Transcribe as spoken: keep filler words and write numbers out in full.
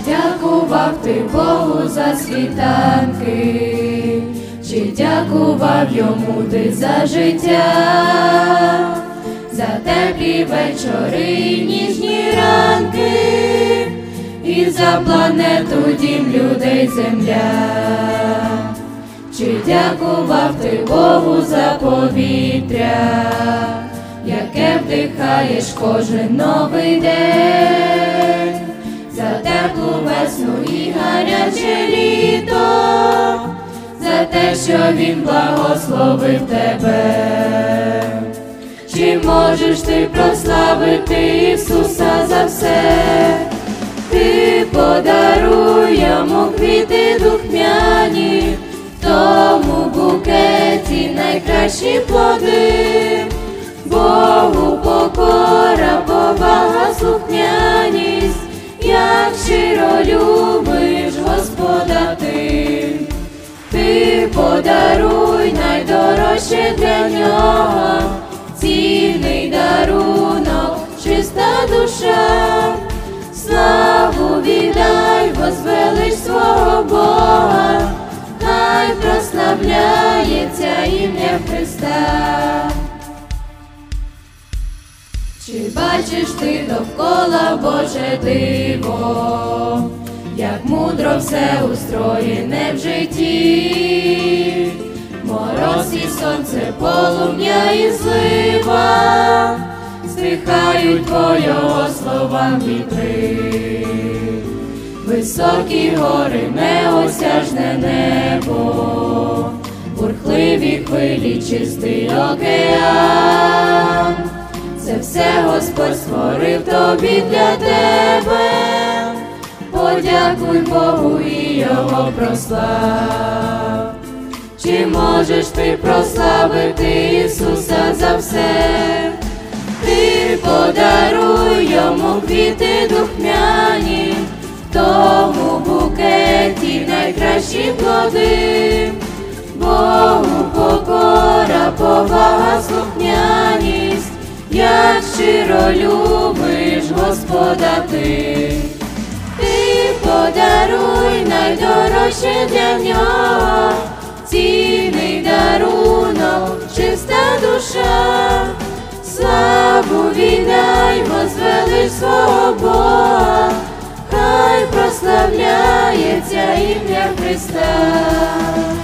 дякував ти Богу за світанки, чи дякував йому ти за життя, за теплі вечори і ніжні ранки, і за планету дім людей земля. Чи дякував ти Богу за повітря, яке вдихаєш кожен новий день, за теплу весну і гаряче літо, за те, що він благословив тебе. Чи можеш ти прославити Ісуса за все? Ти подаруй йому квіти духмяні, в тому букеті найкращі плоди. Богу покора, повага, слухняність, як щиро любиш Господа ти. Ти подаруй найдорожче для нього, цінний дарунок, чиста душа. Славу віддай, возвелич свого Бога, хай прославляється ім'я Христа. Чи бачиш ти довкола Боже диво, як мудро все устроєне в житті? Мороз і сонце, полум'я і злива, стихають твого слова вітри. Високі гори, неосяжне небо, бурхливі хвилі, чистий океан. Це все Господь створив тобі для тебе. Подякуй Богу і Його прослав. Чи можеш ти прославити Ісуса за все? Ти подаруй йому квіти духмяні, в тому букеті найкращі плоди. Богу покора, повага, слухняність, як щиро любиш Господа ти. Ти подаруй найдорожче для нього, цінний дарунок, чиста душа. Славу віддай, возвелич свого Бога, хай прославляється ім'я Христа.